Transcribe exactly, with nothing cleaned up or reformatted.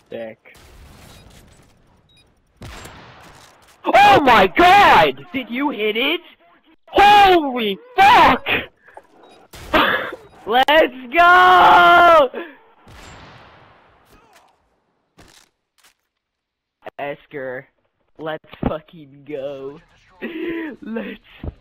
Sick. Oh my god! Did you hit it? Holy fuck! Let's go! Esker, let's fucking go. Let's